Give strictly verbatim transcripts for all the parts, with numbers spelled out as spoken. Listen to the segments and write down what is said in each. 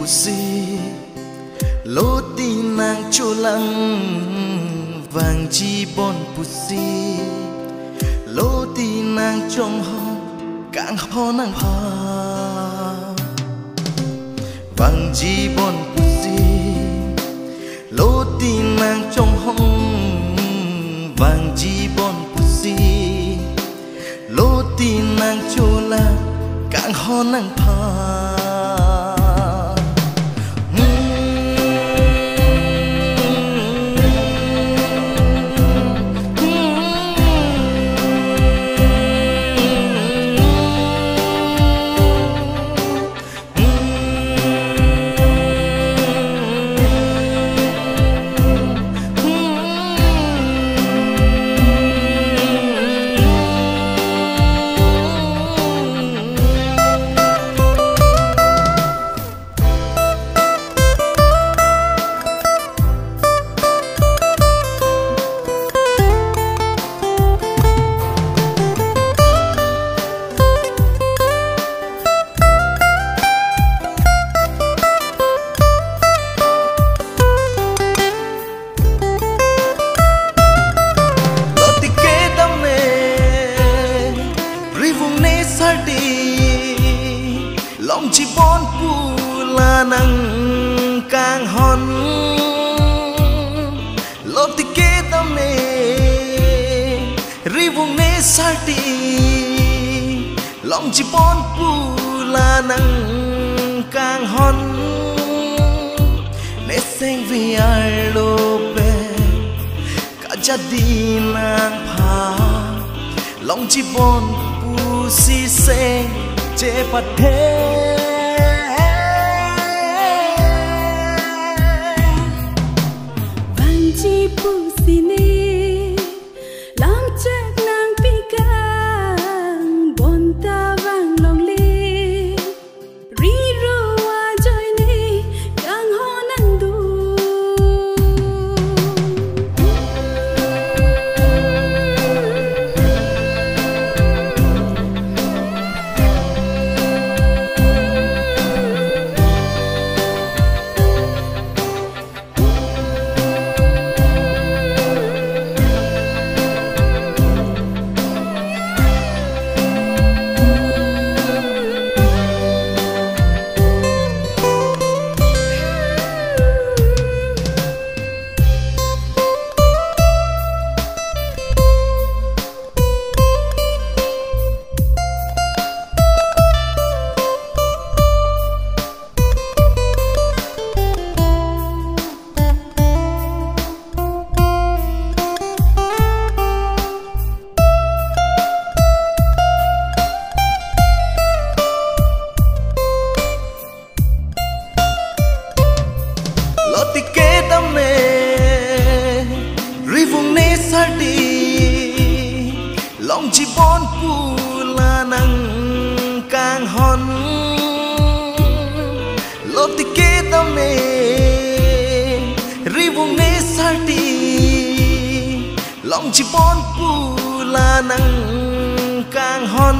pussy lô ti nàng chô lăng vàng chi bon pussy lô ti nàng trong ho càng ho nàng ha vàng chi bon pussy lô ti nàng trong hông vàng chi bon pussy lô ti nàng chô la càng ho nàng pa lòng chỉ bon pu là năng càng hòn lót tì kế tâm nè ri vùng nè sai tì lòng chỉ bon pu là năng càng hòn nè sen vi ai lô bè cả gia đi nàng pa lòng chỉ bon pu si sen chế bắt thế vàng chi pussy nè làm chết nàng pi càng bon ta vàng lòng lê ri ro wa joy nè càng ho nàng du lót tì kế tâm nè ri vùng nè sai tì lòng chỉ bon pu là năng càng hòn lót tì kế tâm nè ri vùng nè sai tì lòng chỉ bon pu là năng càng hòn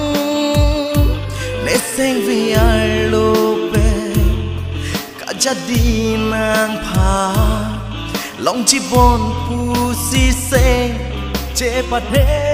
nè sen vi ai lô bè gia đi nàng pa lòng chỉ bon pu si se chế bắt thế